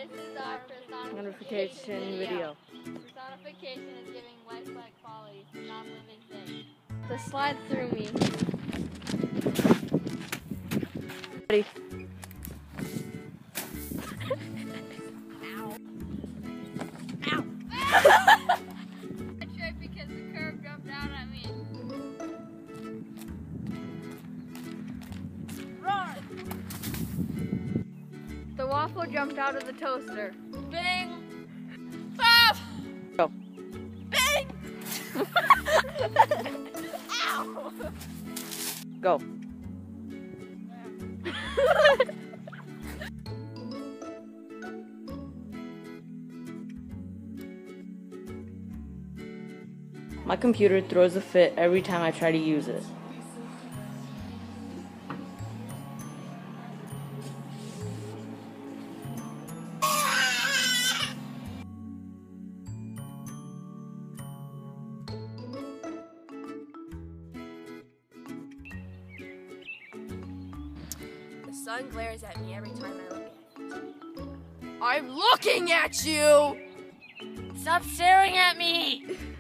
This is our personification video. Personification is giving lifelike qualities to non-living things. The slide through me. Ready? Ow. Ow. I tripped because the curb jumped out at me. Roar! The waffle jumped out of the toaster. Bing! Pop! Go. Bing! Ow! Go. My computer throws a fit every time I try to use it. The sun glares at me every time I look at it. I'm looking at you! Stop staring at me!